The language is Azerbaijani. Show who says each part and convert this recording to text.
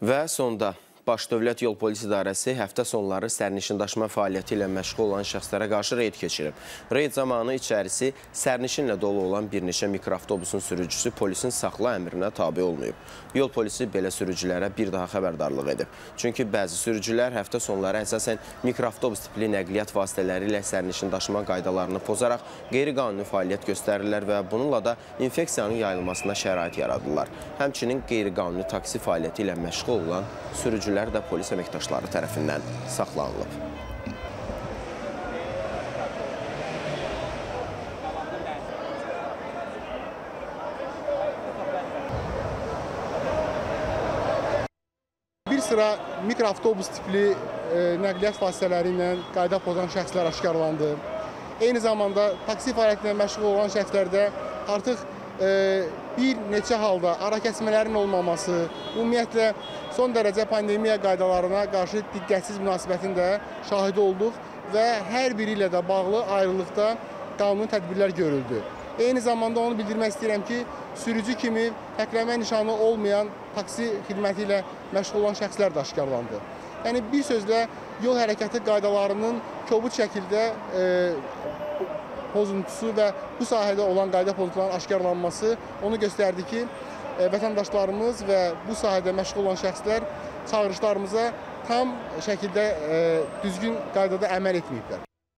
Speaker 1: Və sonda Baş Dövlət Yol Polis İdarəsi həftə sonları sərnişin daşıma fəaliyyəti ilə məşğul olan şəxslərə qarşı reyd keçirib. Reyd zamanı içərisi sərnişinlə dolu olan bir neçə mikroavtobusun sürücüsü polisin saxla əmrinə tabi olmayıb. Yol polisi belə sürücülərə bir daha xəbərdarlıq edib. Çünki bəzi sürücülər həftə sonları əsasən mikroavtobus tipli nəqliyyat vasitələri ilə sərnişin daşıma qaydalarını pozaraq qeyri-qanuni fəaliyyət göstərirlər və bununla da infeksiyanın yayılmasına şərait yaradırlar. Həmçinin qeyri-qanuni taksi fəaliyyəti ilə məşğul olan sürücülər də polis əməkdaşları tərəfindən saxlanılıb.
Speaker 2: Bir sıra mikroavtobus tipli nəqliyyat vasitələri ilə qayda pozan şəxslər aşkarlandı. Eyni zamanda taksi fəaliyyəti ilə məşğul olan şəxslərdə artıq bir neçə halda ara kəsmələrin olmaması, ümumiyyətlə son dərəcə pandemiya qaydalarına qarşı diqqətsiz münasibətin də şahidi olduq və hər biri ilə də bağlı ayrılıqda qanuni tədbirlər görüldü. Eyni zamanda onu bildirmək istəyirəm ki, sürücü kimi fərqlənmə nişanı olmayan taksi xidməti ilə məşğul olan şəxslər də aşkarlandı. Yəni bir sözlə yol hərəkəti qaydalarının kobud şəkildə pozuntusu və bu sahədə olan qayda pozuntularının aşkarlanması onu göstərdi ki, vətəndaşlarımız və bu sahədə məşğul olan şəxslər çağırışlarımıza tam şəkildə düzgün qaydada əməl etməyiblər.